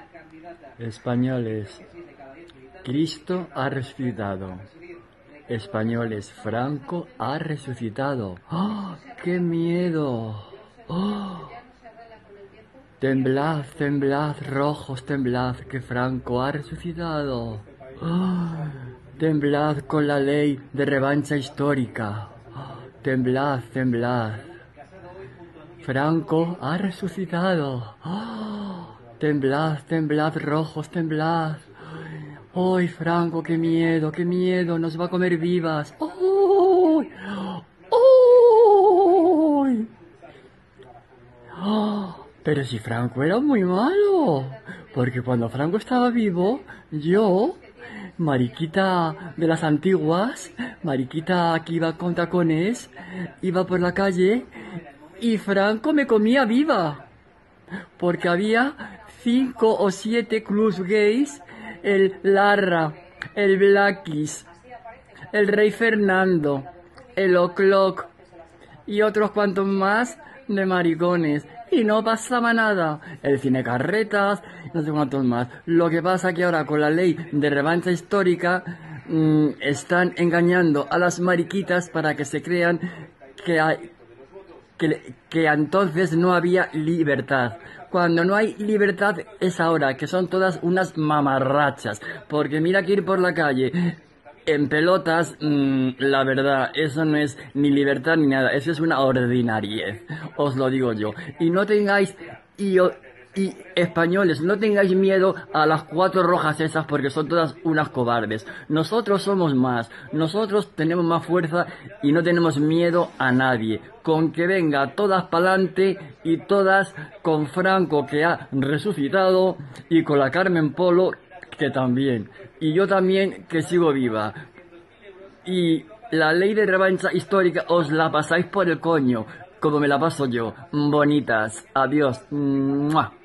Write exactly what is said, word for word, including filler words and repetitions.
Españoles, Cristo ha resucitado. Españoles, Franco ha resucitado. ¡Oh, qué miedo! ¡Oh! Temblad, temblad, rojos, temblad, que Franco ha resucitado. ¡Oh! Temblad con la ley de revancha histórica. ¡Oh! Temblad, temblad. Franco ha resucitado. ¡Oh! Temblad, temblad, rojos, temblad. ¡Ay, Franco, qué miedo, qué miedo! Nos va a comer vivas. ¡Ay! ¡Ay! ¡Oh! Pero si Franco era muy malo. Porque cuando Franco estaba vivo, yo, mariquita de las antiguas, mariquita que iba con tacones, iba por la calle y Franco me comía viva. Porque había cinco o siete clubs gays, el Larra, el Blackies, el Rey Fernando, el O'Clock y otros cuantos más de maricones. Y no pasaba nada. El cine carretas, no sé cuántos más. Lo que pasa que ahora con la ley de revancha histórica mmm, están engañando a las mariquitas para que se crean que hay, que, que entonces no había libertad. Cuando no hay libertad es ahora, que son todas unas mamarrachas. Porque mira que ir por la calle en pelotas, mmm, la verdad, eso no es ni libertad ni nada, eso es una ordinariez, os lo digo yo. Y no tengáis, y, y españoles, no tengáis miedo a las cuatro rojas esas porque son todas unas cobardes. Nosotros somos más, nosotros tenemos más fuerza y no tenemos miedo a nadie. Con que venga todas pa'lante y todas con Franco que ha resucitado y con la Carmen Polo que también. Y yo también, que sigo viva. Y la ley de revancha histórica os la pasáis por el coño, como me la paso yo. Bonitas. Adiós. ¡Mua!